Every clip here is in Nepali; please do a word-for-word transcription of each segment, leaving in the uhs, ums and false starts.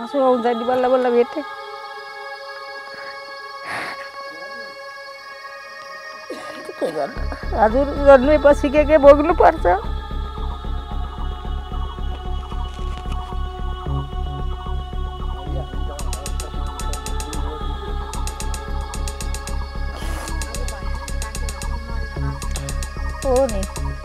आँसु आउँछ नि बल्ल बल्ल भेटेँ। के गर्नु हजुर जन्मेपछि के के भोग्नुपर्छ। हो नि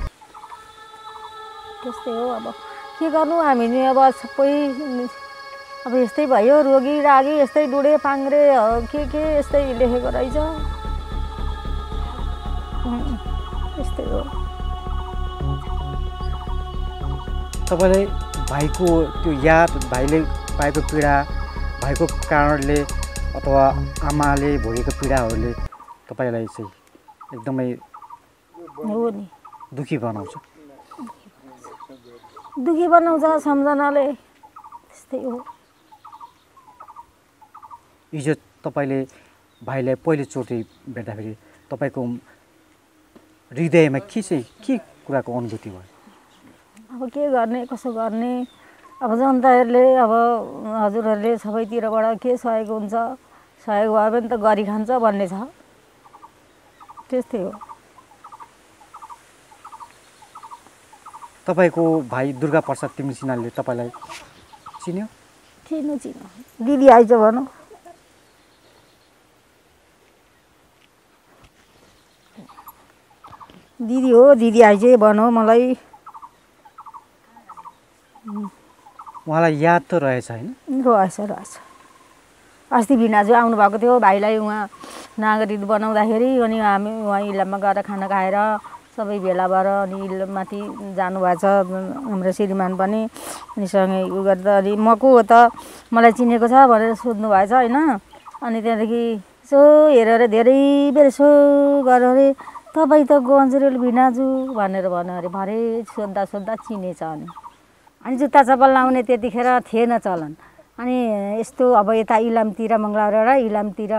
त्यस्तै हो। अब के गर्नु हामी नि अब सबै अब यस्तै भयो रोगी रागी यस्तै डुडे पाङ्रे के के यस्तै लेखेको रहेछ। यस्तै हो। तपाईँलाई भाइको त्यो याद भाइले पाएको पीडा भाइको कारणले अथवा आमाले भोगेको पीडाहरूले तपाईँलाई चाहिँ एकदमै हो नि दुखी बनाउँछ। दुखी बनाउँछ सम्झनाले त्यस्तै हो। हिजो तपाईँले भाइलाई पहिलोचोटि भेट्दाखेरि तपाईँको हृदयमा के चाहिँ के कुराको अनुभूति भयो? अब के गर्ने कसो गर्ने अब जनताहरूले अब हजुरहरूले सबैतिरबाट के सहयोग हुन्छ सहयोग भयो भने त गरी खान्छ भन्ने छ। त्यस्तै हो। तपाईँको भाइ दुर्गा प्रसाद तिमल सिन्हाले तपाईँलाई चिन्यो? चिन्यो चिन्यो। दिदी आइज भनौँ। दिदी हो दिदी आइज भनौँ मलाई। उहाँलाई याद त रहेछ होइन? रहेछ रहेछ। अस्ति भिनाजु आउनुभएको थियो भाइलाई उहाँ नागरिक बनाउँदाखेरि अनि हामी उहाँ इलाममा गएर खाना खाएर सबै भेला भएर अनि इलाममाथि जानुभएको छ हाम्रो श्रीमान पनि। अनि सँगै उ गर्दा अनि म को हो त मलाई चिनेको छ भनेर सोध्नु भएछ होइन। अनि त्यहाँदेखि यसो हेरेर धेरै बेर यसो गरेर अरे तपाईँ त गन्जरेल भिनाजु भनेर भन्यो अरे। भरे सोद्धा सोद्धा चिनेछ। अनि अनि जुत्ता चप्पल लाउने त्यतिखेर थिएन चलन। अनि यस्तो अब यता इलामतिर मङ्गलबार इलामतिर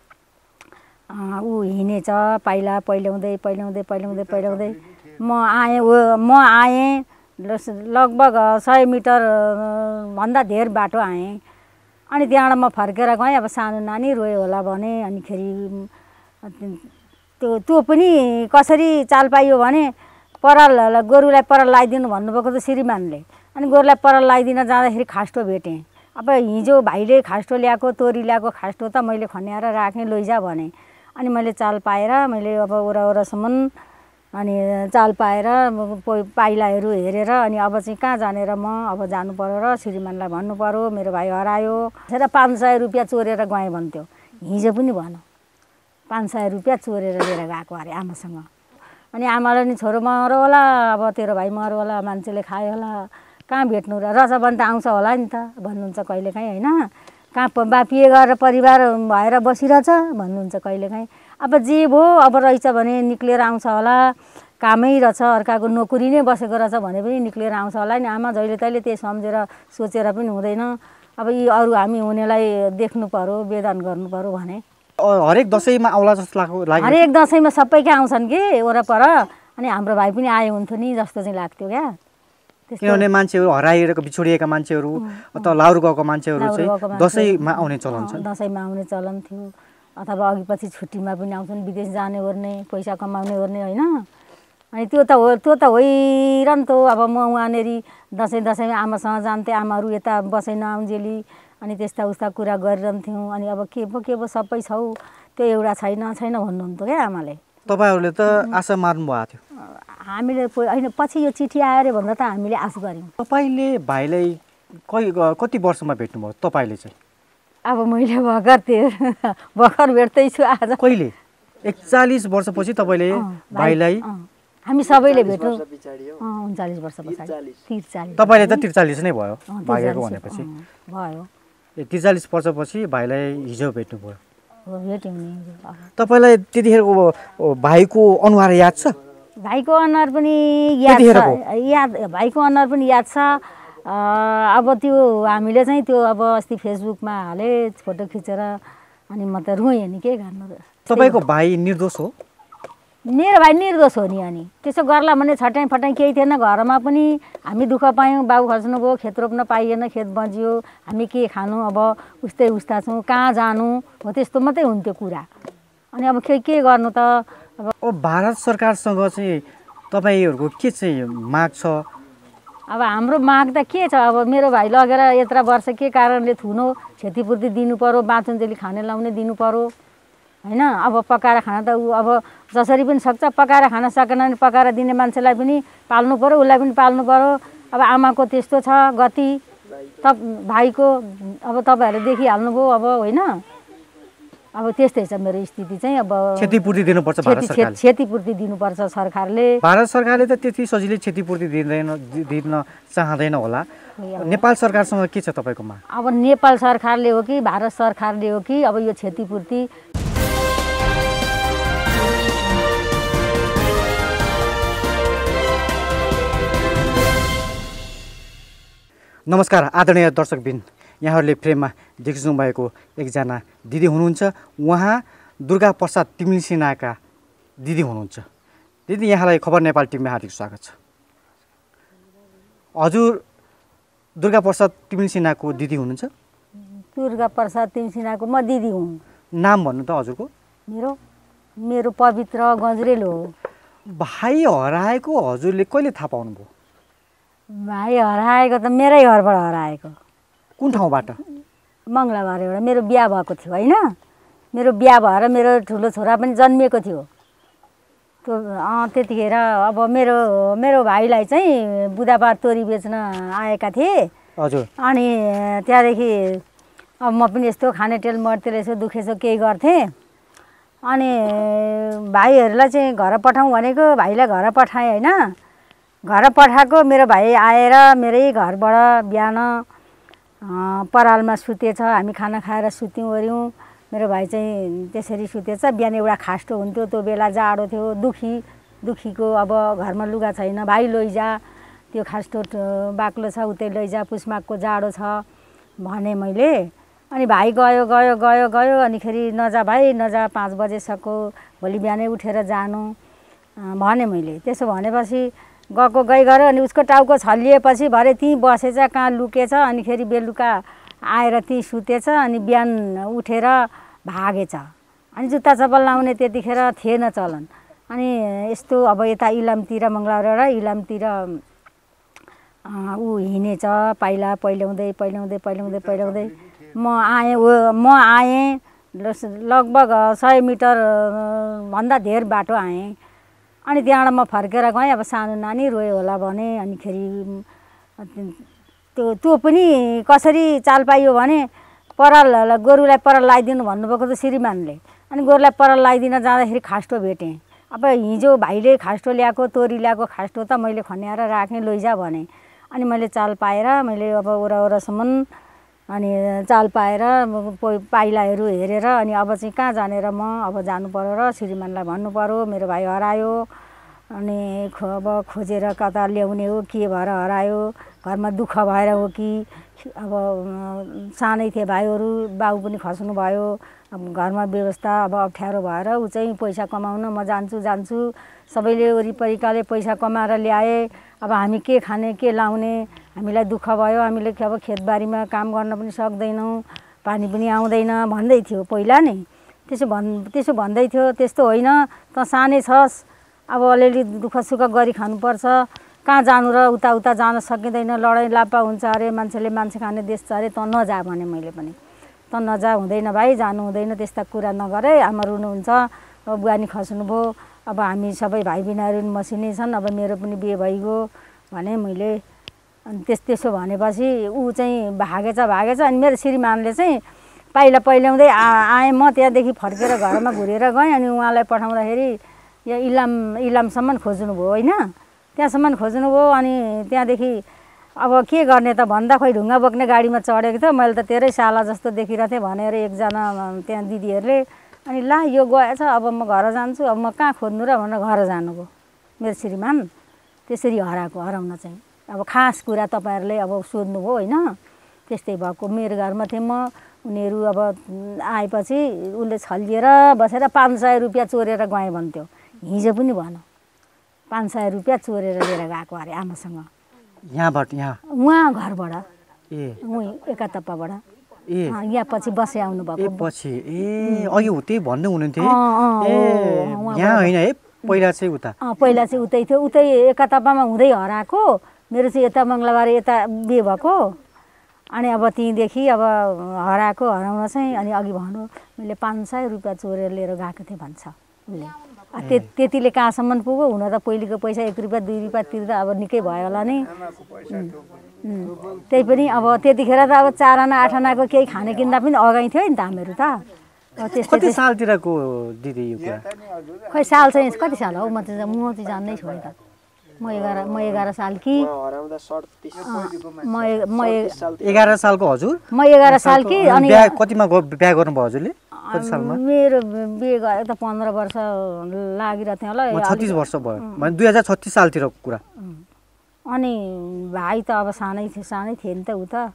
ऊ हिँडेछ पाइला पहिल्याउँदै पहिल्याउँदै पहिल्याउँदै पहिल्याउँदै म आएँ म आएँ लगभग सय मिटर भन्दा धेर बाटो आएँ। अनि त्यहाँबाट म फर्केर गएँ। अब सानो नानी रोयो होला भने अनिखेरि त्यो त्यो पनि कसरी चाल पाइयो भने पराल गोरुलाई पराल लगाइदिनु भन्नुभएको त श्रीमानले। अनि गोरुलाई पराल लगाइदिन जाँदाखेरि खास्टो भेटेँ। अब हिजो भाइले खास्टो ल्याएको तोरी ल्याएको खास्टो त मैले खन्याएर राखेँ लैजा भने। अनि मैले चाल पाएर मैले अब वरा वरासम्म अनि चाल पाएर पाइलाहरू हेरेर अनि अब चाहिँ कहाँ जानेर म अब जानु पर्यो र श्रीमानलाई भन्नु पर्यो मेरो भाइ हरायो। र पाँच सय रुपियाँ चोरेर गएँ भन्थ्यो। हिजो पनि भनौँ पाँच सय रुपियाँ चोरेर लिएर गएको अरे आमासँग। अनि आमाले नि छोरो मरो होला अब तेरो भाइ मरो होला मान्छेले खायो होला कहाँ भेट्नु र रजाबन त आउँछ होला नि त भन्नुहुन्छ कहिलेकाहीँ होइन। कहाँ बापिए गरेर परिवार भएर बसिरहेछ भन्नुहुन्छ कहिलेकाहीँ। अब जे भयो अब रहेछ भने निक्लेर आउँछ होला कामै रहेछ अर्काको नोकरी नै बसेको रहेछ भने पनि निक्लेर आउँछ होला नि। आमा जहिले तहिले त्यही सम्झेर सोचेर पनि हुँदैन। अब यी अरू हामी हुनेलाई देख्नु पर्यो वेदन गर्नु पर्यो भने हरेक दसैँमा आउला जस्तो लाग्यो। हरेक दसैँमा सबैकै आउँछन् कि वरपर। अनि हाम्रो भाइ पनि आए हुन्थ्यो नि जस्तो चाहिँ लाग्थ्यो क्या। किनभने मान्छेहरू हराइरहेको बिछोडिएका मान्छेहरू अथवा लाउर गएको मान्छेहरू चाहिँ दसैँमा आउने चलन छ। दसैँमा आउने चलन थियो अथवा अघि पछि छुट्टीमा पनि आउँछन् विदेश जाने ओर्ने पैसा कमाउने ओर्ने होइन। अनि त्यो त हो त्यो त होइन त। अब म उहाँनेरि दसैँ दसैँमा आमासँग जान्थेँ आमाहरू यता बसै नआउन्जेली अनि त्यस्ता उस्ता कुरा गरिरहन्थ्यौँ। अनि अब के पो के पो सबै छौ त्यो एउटा छैन छैन भन्नुहुन्थ्यो क्या आमाले। तपाईँहरूले त आशा मार्नु भएको थियो। हामीले होइन पछि यो चिठी आयो अरे भन्दा त हामीले आशा गऱ्यौँ। तपाईँले भाइलाई कति कति वर्षमा भेट्नुभयो तपाईँले चाहिँ? अब मैले भर्खर त्यो भर्खर भेट्दैछु आज। कहिले? एकचालिस वर्षपछि तपाईँले भाइलाई? हामी सबैले भेट्यौँ उन्चालिस वर्ष पछाडि। त्रिचालिस तपाईँले त त्रिचालिस नै भयो भागेको भनेपछि भयो। ए त्रिचालिस वर्षपछि भाइलाई हिजो भेट्नुभयो। भेट्यौँ नि। तपाईँलाई त्यतिखेरको भाइको अनुहार याद छ? भाइको अनुहार पनि याद छ याद भाइको अनुहार पनि याद छ। अब त्यो हामीले चाहिँ त्यो अब अस्ति फेसबुकमा हाले फोटो खिचेर अनि म त रोएँ नि के गर्नु। तपाईँको भाइ निर्दोष हो? मेरो भाइ निर्दोष हो नि। अनि त्यसो गर्ला भने छटाइ फटाइ केही थिएन, घरमा पनि हामी दुःख पायौँ, बाउ खस्नु भयो, खेत रोप्न पाइएन, खेत बजियो, हामी के खानु, अब उस्तै उस्ता छौँ, कहाँ जानु हो, त्यस्तो मात्रै हुन्थ्यो कुरा। अनि अब के के गर्नु त। अब भारत सरकारसँग चाहिँ तपाईँहरूको के चाहिँ माग छ? अब हाम्रो माग त के छ, अब मेरो भाइ लगेर यत्र वर्ष के कारणले थुनो, क्षतिपूर्ति दिनु पर्यो, बाँचुन्जेली खाने लाउने दिनु पर्यो होइन। अब पकाएर खान त ऊ अब जसरी पनि सक्छ, पकाएर खान सकेन भने पकाएर दिने मान्छेलाई पनि पाल्नु पर्यो, उसलाई पनि पाल्नु पर्यो। अब आमाको त्यस्तो छ गति, त भाइको अब तपाईँहरूले देखिहाल्नुभयो अब होइन। अब त्यस्तै छ मेरो स्थिति चाहिँ। अब क्षतिपूर्ति दिनुपर्छ भारत सरकारले, क्षतिपूर्ति दिनुपर्छ सरकारले। भारत सरकारले त त्यति सजिलै क्षतिपूर्ति दिँदैन, दिन चाहँदैन होला। नेपाल सरकारसँग के छ तपाईँको माग? अब नेपाल सरकारले हो कि भारत सरकारले हो कि अब यो क्षतिपूर्ति। नमस्कार आदरणीय दर्शकबिन, यहाँहरूले फ्रेममा देखिनु भएको एकजना दिदी हुनुहुन्छ। उहाँ दुर्गा प्रसाद तिमिल सिन्हाका दिदी हुनुहुन्छ। दिदी, यहाँलाई खबर नेपाल टिममा हार्दिक स्वागत छ। हजुर दुर्गा प्रसाद तिमिल सिन्हाको दिदी हुनुहुन्छ? दुर्गा प्रसाद तिमिल सिन्हाको म दिदी हुँ। नाम भन्नु त हजुरको? मेरो मेरो पवित्र गजरेल हो। भाइ हराएको हजुरले कहिले थाहा पाउनुभयो? भाइ हराएको त मेरै घरबाट हराएको। कुन ठाउँबाट? मङ्गलाबारबाट। मेरो बिहा भएको थियो होइन, मेरो बिहा भएर मेरो ठुलो छोरा पनि जन्मिएको थियो। त्यो त्यतिखेर अब मेरो मेरो भाइलाई चाहिँ बुधबार तोरी बेच्न आएका थिए। हजुर। अनि त्यहाँदेखि अब म पनि यस्तो खाने टेल मर्तेल यसो दुखेसो केही गर्थेँ। अनि भाइहरूलाई चाहिँ घर पठाउँ भनेको, भाइलाई घर पठाएँ होइन। घर पठाएको मेरो भाइ आएर मेरै घरबाट बिहान परालमा सुतेछ, हामी खाना खाएर सुत्यौँ ओऱ्यौँ। मेरो भाइ चाहिँ त्यसरी सुतेछ। बिहान एउटा खास्टो हुन्थ्यो, त्यो बेला जाडो थियो, दुखी दुखीको अब घरमा लुगा छैन, भाइ लैजा, त्यो खास्टो बाक्लो छ उतै लैजा, पुसमाघको जाडो छ भने मैले। अनि भाइ गयो गयो गयो गयो अनिखेरि नजा भाइ नजा, पाँच बजेसक्को भोलि बिहानै उठेर जानु भने मैले। त्यसो भनेपछि गएको गइ गऱ्यो। अनि उसको टाउको छल्लिएपछि भरे त्यहीँ बसेछ, कहाँ लुकेछ। अनिखेरि बेलुका आएर त्यहीँ सुतेछ। अनि बिहान उठेर भागेछ। अनि जुत्ता चप्पल लाउने त्यतिखेर थिएन चलन। अनि यस्तो अब यता इलामतिर मङ्गलाबाट इलामतिर ऊ हिँडेछ, पाइला पहिल्याउँदै पहिल्याउँदै पहिल्याउँदै पहिल्याउँदै म आएँ म आएँ लगभग सय मिटर भन्दा धेर बाटो आएँ। अनि त्यहाँबाट म फर्केर गएँ। अब सानो नानी रोयो होला भने अनिखेरि त्यो त्यो पनि कसरी चाल पाइयो भने पराल गोरुलाई पराल लगाइदिनु भन्नुभएको त श्रीमानले। अनि गोरुलाई पराल लगाइदिन जाँदाखेरि खास्टो भेटेँ। अब हिजो भाइले खास्टो ल्याएको, तोरी ल्याएको खास्टो त मैले खन्याएर राखेँ, लैजा भने। अनि मैले चाल पाएर मैले अब वरा वरासम्म अनि चाल पाएर पाइलाहरू हेरेर अनि अब चाहिँ कहाँ जानेर म अब जानु पर्यो र श्रीमानलाई भन्नु पर्यो मेरो भाइ हरायो। अनि खो अब खोजेर कता ल्याउने हो, के भएर हरायो, घरमा दुःख भएर हो कि अब सानै थिए भाइहरू, बाउ पनि खस्नु भयो, अब घरमा व्यवस्था अब अप्ठ्यारो भएर ऊ चाहिँ पैसा कमाउन म जान्छु जान्छु सबैले वरिपरिकाले पैसा कमाएर ल्याए। अब हामी के खाने के लाउने, हामीलाई दुःख भयो, हामीले अब खेतबारीमा काम गर्न पनि सक्दैनौँ, पानी पनि आउँदैन भन्दै थियो पहिला नै। त्यसो भन् त्यसो भन्दै थियो। त्यस्तो होइन, त सानै छस्, अब अलिअलि दुःख सुख गरी खानुपर्छ, कहाँ जानु र उता उता जान सकिँदैन, लडाइँ लाप्पा हुन्छ अरे, मान्छेले मान्छे खाने देश छ अरे, त नजा भने मैले पनि। त नजा, हुँदैन भाइ, जानु हुँदैन, त्यस्ता कुरा नगरे, आमा रुनुहुन्छ, अब बुवा नि खस्नुभयो, अब हामी सबै भाइ बिनाहरू मसिनै छन्, अब मेरो पनि बिहे भइगयो भने मैले। अनि त्यस त्यसो भनेपछि ऊ चाहिँ भागेछ भागेछ अनि मेरो श्रीमानले चाहिँ पाइला पहिल्याउँदै आ आएँ म त्यहाँदेखि फर्केर घरमा घुरेर गएँ। अनि उहाँलाई पठाउँदाखेरि यहाँ इलाम इलामसम्म खोज्नुभयो होइन, त्यहाँसम्म खोज्नुभयो। अनि त्यहाँदेखि अब के गर्ने त भन्दा खोइ ढुङ्गा बोक्ने गाडीमा चढेको थियो, मैले त तेरै साला जस्तो देखिरहेको थिएँ भनेर एकजना त्यहाँ दिदीहरूले अनि ला यो गएछ, अब म घर जान्छु, अब म कहाँ खोज्नु र भनेर घर जानुभयो मेरो श्रीमान। त्यसरी हराएको, हराउन चाहिँ अब खास कुरा तपाईँहरूले अब सोध्नुभयो होइन, त्यस्तै भएको। मेरो घरमा थिएँ म, उनीहरू अब आएपछि उसले छल्लिएर बसेर पाँच सय रुपियाँ चोरेर गएँ भन्थ्यो। हिजो पनि भन पाँच सय रुपियाँ चोरेर लिएर गएको अरे आमासँग। यहाँबाट यहाँ उहाँ घरबाट ए उहीँ एकातप्पाबाट ए यहाँ पछि बसे आउनु ए भएको। पछि ए अघि त्यही भन्दै हुनुहुन्थ्यो अँ, अँ, ए हो, यहाँ होइन है पहिला चाहिँ उता अँ पहिला चाहिँ उतै थियो, उतै एकातप्पामा हुँदै हराएको। मेरो चाहिँ यता मङ्गलबार यता बिहे भएको। अनि अब त्यहीँदेखि अब हराएको हराउन चाहिँ अनि अघि भन्नु मैले पाँच सय रुपियाँ चोरेर लिएर गएको थिएँ भन्छ उसले। ते त्यतिले कहाँसम्म पुग्यो? हुन त पहिलेको पैसा एक रुपियाँ दुई रुपियाँ तिर्दा अब निकै भयो होला नि। त्यही पनि अब त्यतिखेर त अब चार आना आठ आनाको केही खाने किन्दा पनि अगाइ थियो नि त हामीहरू त। कति सालतिरको दिदी यो कुरा? खै साल चाहिँ कति साल हो म त म चाहिँ जान्नै छोडेँ त। म एघार म एघार साल कि म म एघार सालको हजुर? म एघार साल कि। अनि कतिमा बिहा गर्नुभयो हजुरले? कति सालमा? मेरो बिहे गरेको त पन्ध्र वर्ष लागिरहेको थियो होला। छत्तिस वर्ष भयो भने दुई हजार छत्तिस सालतिरको कुरा। अनि भाइ त अब सानै थियो सानै थियो नि त ऊ त।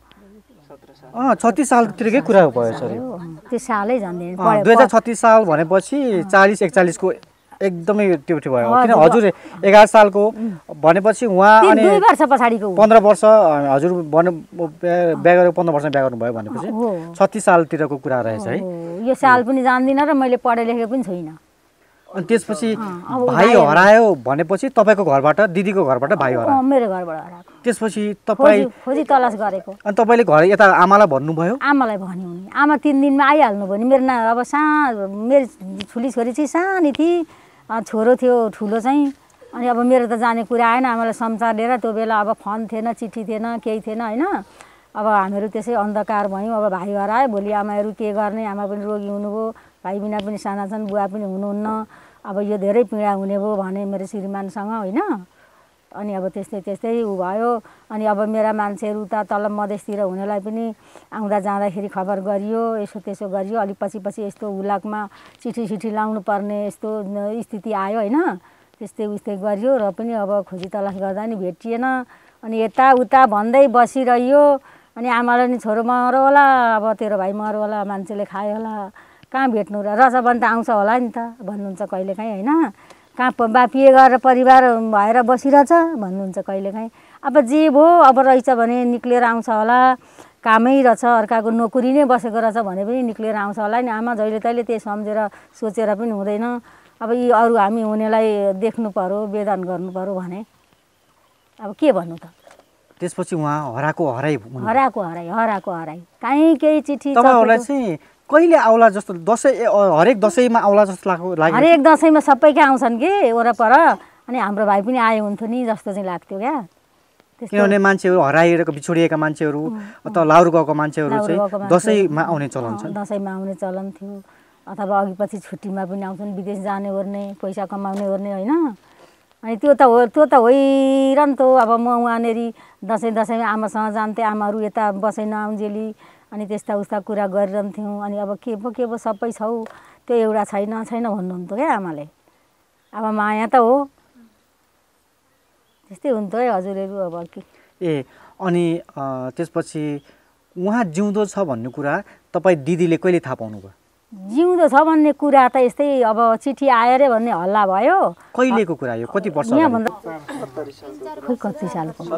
अँ छत्तिस सालतिरकै कुरा भयो सर। त्यो सालै झन्डै दुई हजार छत्तिस साल भनेपछि चालिस एकचालिसको एकदमै त्यो थियो भयो किन हजुर एघार सालको भनेपछि उहाँ अनि दुई वर्ष पछाडिको पन्ध्र वर्ष हजुर बन बिहा गरेको पन्ध्र वर्षमा बिहा गर्नुभयो भनेपछि छत्तिस सालतिरको कुरा रहेछ है। यो साल पनि जान्दिनँ र मैले पढे लेखेको पनि छैन। अनि त्यसपछि भाइ हरायो भनेपछि तपाईँको घरबाट दिदीको घरबाट भाइ हरायो? मेरो घरबाट हराएको। त्यसपछि तपाईँ खोजी तलास गरेको। अनि तपाईँले घर यता आमालाई भन्नुभयो? आमालाई भन्यो नि। आमा तिन दिनमा आइहाल्नु भयो नि। मेरो ना अब सा मेरो ठुली छोरी चाहिँ सानी थिए, छोरो थियो ठुलो चाहिँ। अनि अब मेरो त जाने कुरा आएन। आमालाई समाचार लिएर त्यो बेला अब फोन थिएन चिठी थिएन केही थिएन होइन। अब हामीहरू त्यसै अन्धकार भयौँ। अब भाइ हरायो भोलि आमाहरू के गर्ने? आमा पनि रोगी हुनुभयो, भाइ बिना पनि साना छन्, बुवा पनि हुनुहुन्न। अब यो धेरै पीडा हुने भयो भने मेरो श्रीमानसँग होइन। अनि अब त्यस्तै त्यस्तै उ भयो। अनि अब मेरा मान्छेहरू उता तल मधेसतिर हुनेलाई पनि आउँदा जाँदाखेरि खबर गरियो, यसो त्यसो गरियो। अलिक पछि पछि यस्तो हुलाकमा चिठी सिठी लाउनु पर्ने यस्तो स्थिति आयो होइन। त्यस्तै उस्तै गरियो र पनि अब खोजी तलास गर्दा नि भेटिएन। अनि यताउता भन्दै बसिरह्यो। अनि आमाले नि छोरो मरो होला, अब तेरो भाइ मरो होला, मान्छेले खायो होला, कहाँ भेट्नु र? रजाबन त आउँछ होला नि त भन्नुहुन्छ कहिलेकाहीँ होइन। कहाँ बा बिहे गरेर परिवार भएर बसिरहेछ भन्नुहुन्छ कहिलेकाहीँ। अब जे भयो अब रहेछ भने निक्लिएर आउँछ होला, कामै रहेछ अर्काको नोकरी नै बसेको रहेछ भने पनि निक्लिएर आउँछ होला नि। आमा जहिले तहिले त्यही सम्झेर सोचेर पनि हुँदैन। अब यी अरू हामी हुनेलाई देख्नु पर्यो, वेदन गर्नु पर्यो भने अब के भन्नु त? त्यसपछि उहाँ हराएको हराई हराएको हराई हराएको हराई काहीँ केही चिठी तपाईँहरूलाई चाहिँ कहिले आउला जस्तो? दसैँ हरेक दसैँमा आउला जस्तो लाग्यो? हरेक दसैँमा सबैकै आउँछन् कि वरपर। अनि हाम्रो भाइ पनि आए हुन्थ्यो नि जस्तो चाहिँ लाग्थ्यो क्या। किनभने मान्छेहरू हराइरहेको बिछोडिएका मान्छेहरू अथवा लाउर गएको मान्छेहरू चाहिँ दसैँमा आउने चलन छ। दसैँमा आउने चलन थियो अथवा अघि पछि छुट्टीमा पनि आउँछन्, विदेश जाने ओर्ने पैसा कमाउने ओर्ने होइन। अनि त्यो त हो त्यो त होइन त। अब म उहाँनेरि दसैँ दसैँमा आमासँग जान्थेँ, आमाहरू यता बसै नआउन्जेली अनि त्यस्ता उस्ता कुरा गरिरहन्थ्यौँ। अनि अब के पो के पो सबै छौ त्यो एउटा छैन छैन भन्नुहुन्थ्यो क्या आमाले। अब माया त हो त्यस्तै हुन्थ्यो है हजुरहरू अब के। ए अनि त्यसपछि उहाँ जिउँदो छ भन्ने कुरा तपाईँ दिदीले कहिले थाहा पाउनुभयो? जिउँदो छ भन्ने कुरा त यस्तै अब चिठी आयो अरे भन्ने हल्ला भयो। कहिलेको कुरा यो? कति वर्ष? यहाँभन्दा खोइ कति सालको छ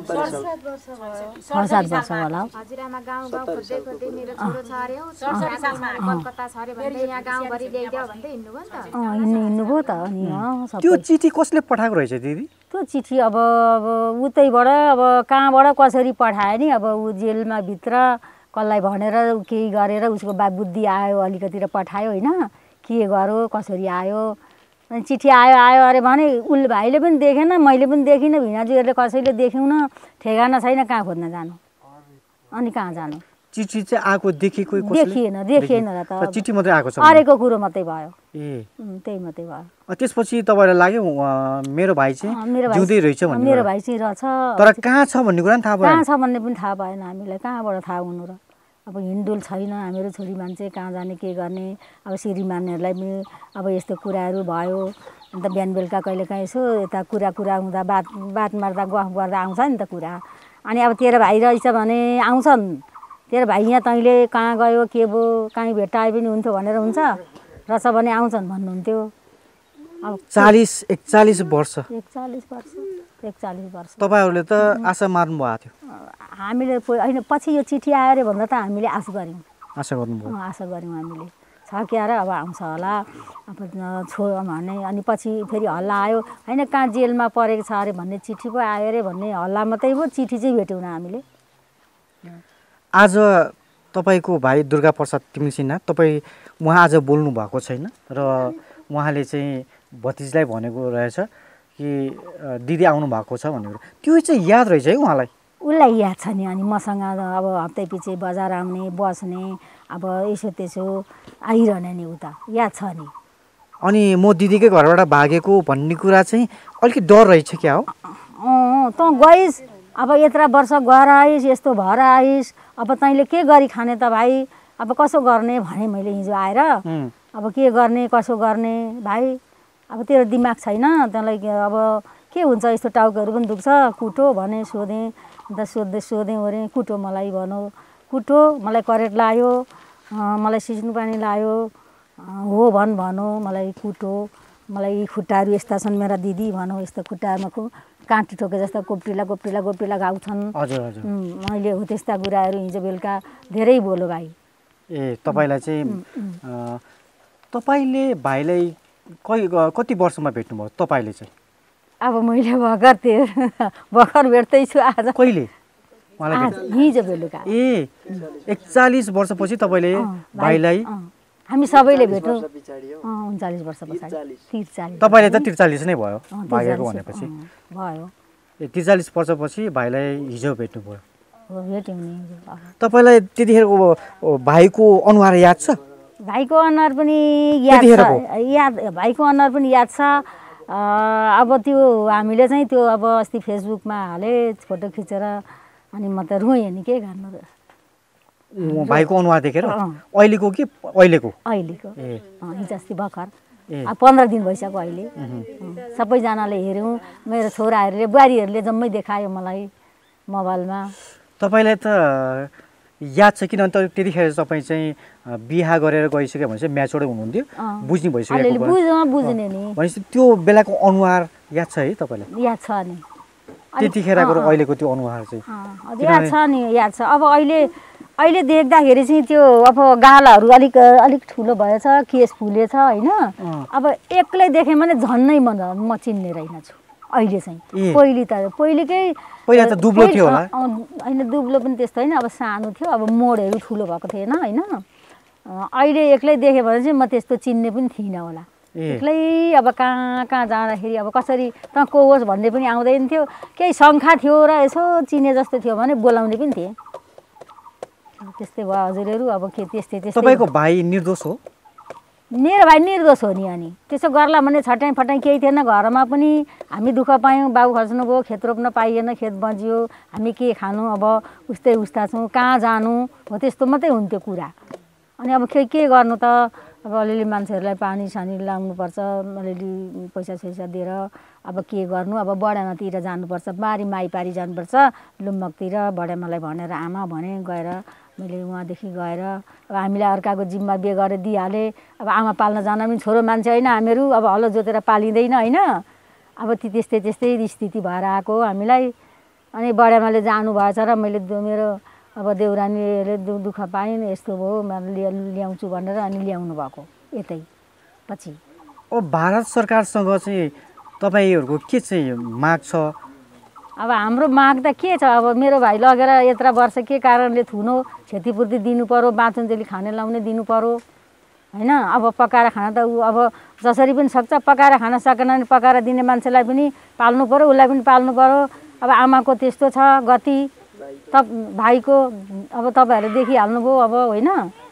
सात वर्ष होला। हजुरआमा गाउँ गाउँ खोज्दै खोज्दै मेरो छोरो छ अरे हौ सडसठी सालमा कलकत्ता छ अरे भन्दै यहाँ गाउँभरि ल्याइदियो भन्दै हिँड्नुभयो नि त। अँ हिँड्नु हिँड्नुभयो त। अनि त्यो चिठी कसले पठाएको रहेछ दिदी? त्यो चिठी अब अब उतैबाट अब कहाँबाट कसरी पठायो नि। अब ऊ जेलमा भित्र कसलाई भनेर केही गरेर उसको बा बुद्धि आयो अलिकति र पठायो होइन। के गर्यो कसरी आयो? अनि चिठी आयो आयो अरे भने उसले भाइले पनि देखेन, मैले पनि देखिनँ, भिनाजुहरूले कसैले देख्यौँ न। ठेगाना छैन, कहाँ खोज्न जानु? अनि कहाँ जानु? चिठी चाहिँ आएको देखेको देखिएन देखिएन र त। चिठी मात्रै आएको छ? अरेको कुरो मात्रै भयो। ए त्यही मात्रै भयो। त्यसपछि तपाईँलाई लाग्यो मेरो भाइ चाहिँ जिउँदै रहेछ भन्ने? मेरो भाइ चाहिँ रहेछ तर कहाँ छ भन्ने कुरा पनि थाहा भएन? कहाँ छ भन्ने पनि थाहा भएन हामीलाई। कहाँबाट थाहा हुनु र? अब हिँडडुल छैन हामीहरू छोरी मान्छे, कहाँ जाने के गर्ने? अब श्रीमानहरूलाई पनि अब यस्तो कुराहरू भयो। अन्त बिहान बेलुका कहिलेकाहीँ यसो यता कुरा कुरा हुँदा बात बात मार्दा गफ गर्दा आउँछ नि त कुरा। अनि अब तेरो भाइ रहेछ भने आउँछन्, तेरो भाइ यहाँ तैँले कहाँ गयो के भयो कहीँ भेट्टाए पनि हुन्थ्यो भनेर हुन्छ रहेछ भने आउँछन् भन्नुहुन्थ्यो। अब चालिस एकचालिस वर्ष एकचालिस वर्ष एकचालिस वर्ष तपाईँहरूले त आशा मार्नु भएको थियो हामीले होइन पछि यो चिठी आयो अरे भन्दा त हामीले आश गऱ्यौँ आशा गर्नुभयो आशा गऱ्यौँ हामीले सकिएर अब आउँछ होला अब छो भने अनि पछि फेरि हल्ला आयो होइन कहाँ जेलमा परेको छ अरे भन्ने चिठी पो आयो अरे भन्ने हल्ला मात्रै पो चिठी चाहिँ भेट्यौँ न हामीले आज तपाईँको भाइ दुर्गा प्रसाद तिमिल सिन्हा तपाईँ उहाँ आज बोल्नु भएको छैन र उहाँले चाहिँ भतिजलाई भनेको रहेछ कि दिदी आउनु भएको छ भनेको त्यो चाहिँ याद रहेछ है उहाँलाई उसलाई याद छ नि अनि मसँग अब हप्तै पछि बजार आउने बस्ने अब यसो त्यसो आइरहने नि उता याद छ नि अनि म दिदीकै घरबाट भागेको भन्ने कुरा चाहिँ अलिकति डर रहेछ क्या हो अँ तँ गइस् अब यत्रो वर्ष गएर आइस् यस्तो भएर आइस् अब तैँले के गरी खाने त भाइ अब कसो गर्ने भने मैले हिजो आएर अब के गर्ने कसो गर्ने भाइ अब तेरो दिमाग छैन तँलाई अब के हुन्छ यस्तो टाउकोहरू पनि दुख्छ कुटो भने सोधेँ अन्त सोध्दै सोधेँ ओरेँ कुटो मलाई भनौ कुटो मलाई करेन्ट लायो मलाई सिस्नु पानी लायो हो भन् भनौँ मलाई कुटो मलाई खुट्टाहरू यस्ता छन् मेरा दिदी भनौँ यस्तो खुट्टामा खु काँटी ठोके जस्तो कोप्टिला कोप्टिला कोप्टिला घाउ छन् हजुर हजुर मैले हो त्यस्ता कुराहरू हिजो बेलुका धेरै बोलो भाइ ए तपाईँलाई चाहिँ तपाईँले भाइलाई कै कति वर्षमा भेट्नुभयो तपाईँले चाहिँ अब मैले भर्खर त्यो भर्खर भेट्दैछु आज कहिले हिजो बेलुका ए एकचालिस वर्षपछि तपाईँले भाइलाई हामी सबैले भेट्यौँ उन्चालिस वर्ष पछाडि त्रिचालिस तपाईँले त त्रिचालिस नै भयो भागेको भनेपछि भयो ए त्रिचालिस वर्षपछि भाइलाई हिजो भेट्नुभयो भेट्यौँ नि तपाईँलाई त्यतिखेरको भाइको अनुहार याद छ भाइको अनुहार पनि याद छ याद भाइको अनुहार पनि याद छ अब त्यो हामीले चाहिँ त्यो अब अस्ति फेसबुकमा हाले फोटो खिचेर अनि म त रोएँ नि के गर्नु र भाइको अनुहार देखेर अहिलेको कि अहिलेको अहिलेको हिजो अस्ति भर्खर अब पन्ध्र दिन भइसक्यो अहिले सबैजनाले हेऱ्यौँ मेरो छोराहरूले बुहारीहरूले जम्मै देखायो मलाई मोबाइलमा तपाईँलाई त याद छ किनभने त त्यतिखेर तपाईँ चाहिँ बिहा गरेर गइसक्यो भने चाहिँ म्याचोर्डै हुनुहुन्थ्यो बुझ्ने भइसक्यो बुझ्ने नि भनेपछि त्यो बेलाको अनुहार याद छ है तपाईँलाई याद छ नि त्यतिखेरको र अहिलेको त्यो अनुहार चाहिँ याद छ नि याद छ अब अहिले अहिले देख्दाखेरि चाहिँ त्यो अब गालाहरू अलिक अलिक ठुलो भएछ केस फुलेछ होइन अब एक्लै देखेँ भने झन्नै म म चिन्ने रहेनछु अहिले चाहिँ पहिले त पहिलेकै पहिला त दुब्लो थियो होला होइन दुब्लो पनि त्यस्तो होइन अब सानो थियो अब मोडहरू ठुलो भएको थिएन होइन अहिले एक्लै देखेँ भने चाहिँ म त्यस्तो चिन्ने पनि थिइनँ होला एक्लै अब कहाँ कहाँ जाँदाखेरि अब कसरी त को होस् भन्ने पनि आउँदैन थियो केही शङ्का थियो र यसो चिने जस्तो थियो भने बोलाउने पनि थिएँ त्यस्तै भयो हजुरहरू अब के त्यस्तै त्यस्तै तपाईँको भाइ निर्दोष हो मेरो भाइ निर्दोष हो नि अनि त्यसो गर्ला भने छटाइ फटाइ केही थिएन घरमा पनि हामी दुःख पायौँ बाउ खस्नु गयो खेत रोप्न पाइएन खेत बजियो हामी के खानु अब उस्तै उस्ता छौँ कहाँ जानु हो त्यस्तो मात्रै हुन्थ्यो कुरा अनि अब के के गर्नु त अब अलिअलि मान्छेहरूलाई पानी सानी लाउनुपर्छ अलिअलि पैसा सैसा दिएर अब के गर्नु अब बडामातिर जानुपर्छ बारी माइपारी जानुपर्छ लुम्बकतिर बडामालाई भनेर आमा भने गएर मैले उहाँदेखि गएर अब हामीलाई अर्काको जिम्मा बिहे गरेर दिइहालेँ अब आमा पाल्न जान पनि छोरो मान्छे होइन हामीहरू अब हलो जोतेर पालिँदैन होइन अब ती त्यस्तै त्यस्तै स्थिति भएर आएको हामीलाई अनि बडामाले जानु भएछ र मैले मेरो अब देउरानीले दुःख पाइन् यस्तो भयो मैले ल्याउँछु भनेर अनि ल्याउनु भएको यतै पछि ओ भारत सरकारसँग चाहिँ तपाईँहरूको के चाहिँ माग छ अब हाम्रो माग त के छ अब मेरो भाइ लगेर यत्र वर्ष के कारणले थुनो क्षतिपूर्ति दिनु पर्यो बाँचुन्जेली खाने लाउने दिनु पर्यो होइन अब पकाएर खाना त ऊ अब जसरी पनि सक्छ पकाएर खान सकेन भने पकाएर दिने मान्छेलाई पनि पाल्नु पर्यो उसलाई पनि पाल्नु पर्यो अब आमाको त्यस्तो छ गति त भाइको अब तपाईँहरूले देखिहाल्नुभयो अब होइन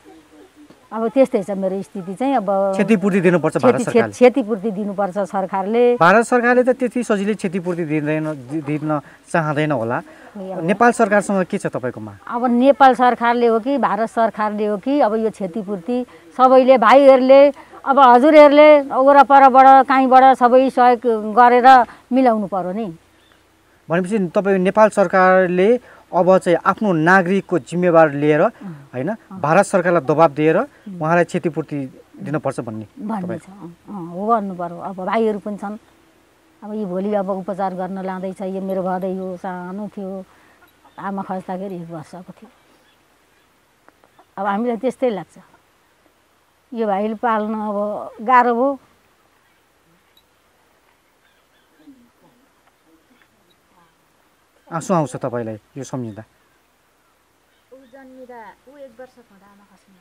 अब त्यस्तै छ मेरो स्थिति चाहिँ अब क्षतिपूर्ति दिनुपर्छ भारत सरकारले क्षतिपूर्ति दिनुपर्छ सरकारले भारत सरकारले त त्यति सजिलै क्षतिपूर्ति दिँदैन दिन चाहँदैन होला नेपाल सरकारसँग के छ तपाईँकोमा अब नेपाल सरकारले हो कि भारत सरकारले हो कि अब यो क्षतिपूर्ति सबैले भाइहरूले अब हजुरहरूले वरपरबाट काहीँबाट सबै सहयोग गरेर मिलाउनु पर्यो नि भनेपछि तपाईँ नेपाल सरकारले अब चाहिँ आफ्नो नागरिकको जिम्मेवार लिएर होइन भारत सरकारलाई दबाब दिएर उहाँलाई क्षतिपूर्ति दिनुपर्छ भन्ने भन्ने छ हो गर्नु पर्यो। अब भाइहरू पनि छन्, अब यी भोलि अब उपचार गर्न लाँदैछ, यो मेरो भदै हो सानो थियो, आमा खस्दाखेरि एक वर्षको थियो। अब हामीलाई त्यस्तै लाग्छ, यो भाइले पाल्न अब गाह्रो भयो। आँसु आउँछ तपाईँलाई यो सम्झिँदा? ऊ जन्मिँदा ऊ एक वर्षको हुँदा आमा खस्नु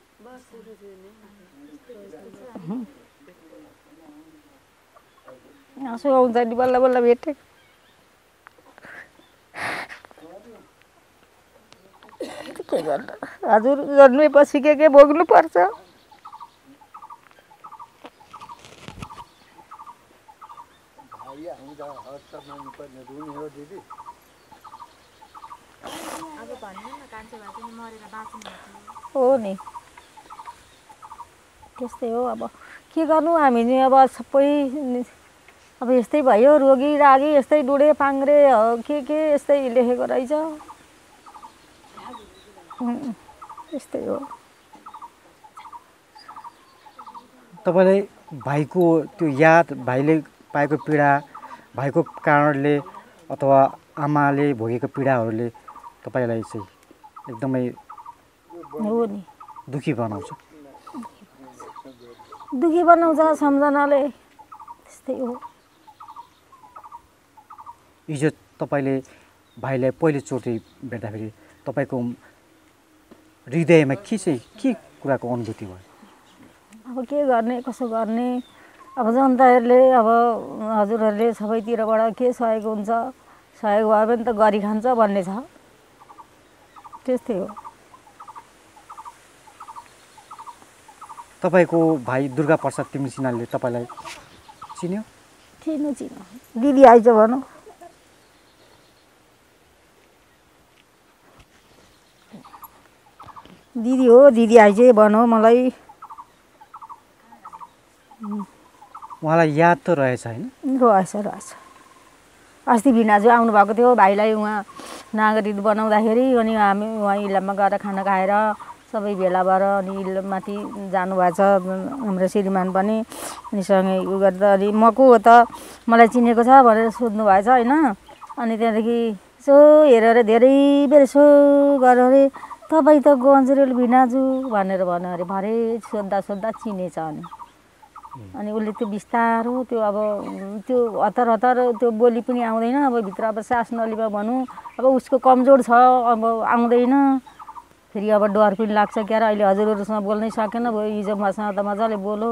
आँसु आउँछ नि बल्ल बल्ल भेटे। के गर्नु हजुर, जन्मेपछि के के भोग्नु पर्छ। अब भन्नु न कान्छे भए पनि मरेर बाँच्नु हो नि, त्यस्तै हो। अब के गर्नु हामी नि, अब सबै अब यस्तै भयो, रोगी रागी यस्तै डुडे पाङ्रे के के यस्तै लेखेको रहेछ। यस्तै हो। तपाईँलाई भाइको त्यो याद, भाइले पाएको पीडा, भाइको कारणले अथवा आमाले भोगेको पीडाहरूले तपाईँलाई चाहिँ एकदमै हो नि, दुखी बनाउँछ। दुखी बनाउँछ सम्झनाले, त्यस्तै हो। हिजो तपाईँले भाइलाई पहिलोचोटि भेट्दाखेरि तपाईँको हृदयमा के चाहिँ के कुराको अनुभूति भयो? अब के गर्ने कसो गर्ने, अब जनताहरूले अब हजुरहरूले सबैतिरबाट के सहयोग हुन्छ, सहयोग भयो भने त गरी खान्छ भन्ने छ, त्यस्तै हो। तपाईँको भाइ दुर्गा प्रसाद तिमल सिन्हाले तपाईँलाई चिन्यो? चिन्यो चिन्यो, दिदी आइज भनौँ। दिदी हो, दिदी आइज भनौँ मलाई। उहाँलाई याद त रहेछ होइन? रहेछ रहेछ। अस्ति भिनाजु आउनुभएको थियो, भाइलाई उहाँ नागरिक बनाउँदाखेरि अनि हामी उहाँ इलाममा गएर खाना खाएर सबै भेला भएर अनि माथि जानुभएको छ हाम्रो श्रीमान पनि। अनि सँगै उ गर्दा अनि म को हो त, मलाई चिनेको छ भनेर सोध्नु भएछ होइन। अनि त्यहाँदेखि यसो हेरेर धेरै बेर यसो गरेर अरे तपाईँ त गन्जरेल भिनाजु भनेर भन्यो अरे। भरे सोद्धा सोद्धा चिनेछ। अनि अनि उसले त्यो बिस्तारो त्यो अब त्यो हतार हतार त्यो बोली पनि आउँदैन। अब भित्र अब सास नलीमा भनौँ, अब उसको कमजोर छ, अब आउँदैन। फेरि अब डर पनि लाग्छ क्यार, अहिले हजुरहरूसँग बोल्नै सकेन भयो। हिजो मसँग त मजाले बोलो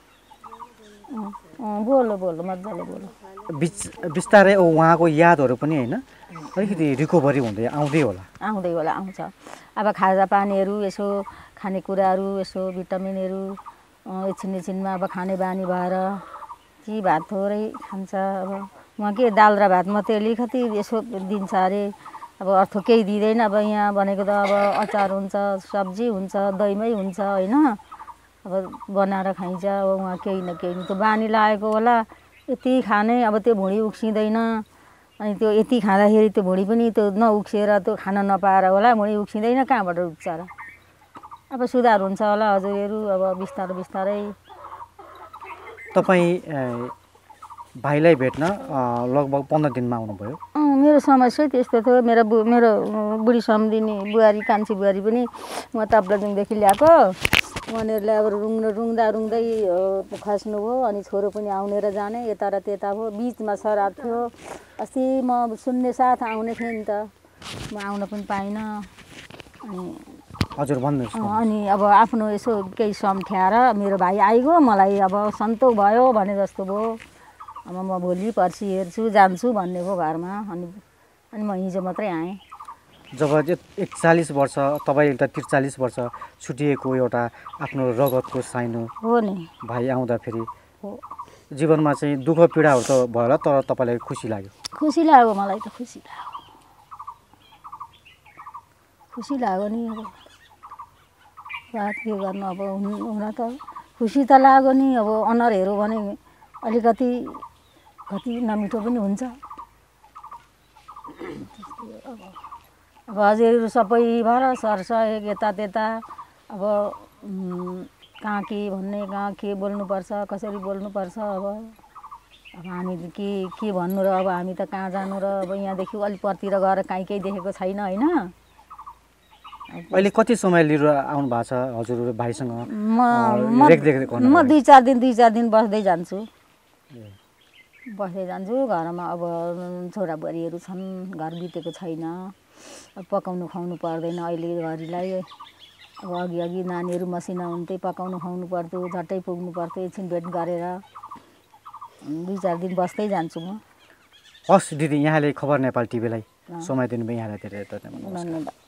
बोलो बोलो मजाले बोलो। बिच बिस्तारै उहाँको यादहरू पनि होइन अलिकति रिकभरी हुँदै आउँदै होला आउँदै होला आउँछ। अब खाजापानीहरू यसो खानेकुराहरू यसो भिटामिनहरू एकछिन एकछिनमा अब खाने बानी भएर कि भात थोरै खान्छ। अब उहाँ के दाल र भात मात्रै अलिकति यसो दिन्छ अरे। अब अर्थ केही दिँदैन। अब यहाँ भनेको त अब अचार हुन्छ, सब्जी हुन्छ, दहीमै हुन्छ होइन। अब बनाएर खाइन्छ। अब उहाँ केही न केही त्यो बानी लागेको होला, यति खाने। अब त्यो भुँडी उक्सिँदैन। अनि त्यो यति खाँदाखेरि त्यो भुँडी पनि त्यो नउक्सिएर त्यो खान नपाएर होला, भुँडी उक्सिँदैन, कहाँबाट उक्छ र। अब सुधार हुन्छ होला हजुरहरू अब बिस्तारै बिस्तारै। तपाईँ भाइलाई भेट्न लगभग पन्ध्र दिनमा आउनुभयो? मेरो समस्या त्यस्तो थियो। मेरो बु मेरो बुढी सम्धिनी बुहारी कान्छी बुहारी पनि उहाँ ताप्लेजुङदेखि ल्याएको। उहाँहरूले अब रुङ्दा रुङ्दा रुङ्दै खस्नुभयो। अनि छोरो पनि आउने र जाने यता र त्यता भयो। बिचमा सराद थियो। अस्ति म शून्य साथ आउने थिएँ नि त, म आउन पनि पाइनँ। अनि हजुर भन्नुहोस्। अनि अब आफ्नो यसो केही सम्ठ्याएर मेरो भाइ आइगयो। मलाई अब सन्तोष भयो भने जस्तो भयो। अब म भोलि पर्सि हेर्छु जान्छु भन्ने भयो घरमा। अनि अनि म हिजो मात्रै आएँ। जब एकचालिस वर्ष तपाईँ त त्रिचालिस वर्ष छुटिएको एउटा आफ्नो रगतको साइनो हो नि भाइ आउँदाखेरि हो, जीवनमा चाहिँ दुःख पीडाहरू त भयो होला, तर तपाईँलाई खुसी लाग्यो? खुसी लाग्यो मलाई त, खुसी लाग्यो खुसी लाग्यो नि। अब बात के गर्नु, अब हुन त खुसी त लाग्यो नि। अब अनुहारहरू भने अलिकति कति नमिठो पनि हुन्छ। अब अब हजुरहरू सबै भएर सरसहयोग यता त्यता। अब कहाँ के भन्ने कहाँ के बोल्नुपर्छ कसरी बोल्नुपर्छ अब अब हामी के के भन्नु र अब हामी त कहाँ जानु र अब यहाँदेखि अलिकतिर गएर काहीँ केही देखेको छैन होइन अहिले कति समय लिएर आउनु भएको छ हजुर भाइसँग म रेखदेख गर्न? म दुई चार दिन दुई चार दिन बस्दै जान्छु बस्दै जान्छु घरमा अब छोराबुहारीहरू छन् घर बितेको छैन अब पकाउनु खुवाउनु पर्दैन अहिले घरीलाई अब अघि अघि नानीहरू मसिना हुन्थे पकाउनु खुवाउनु पर्थ्यो झट्टै पुग्नु पर्थ्यो एकछिन भेट गरेर दुई चार दिन बस्दै जान्छु म। हस् दिदी यहाँले खबर नेपाल टिभीलाई समय दिनुभयो यहाँलाई धेरै धन्यवाद। धन्यवाद।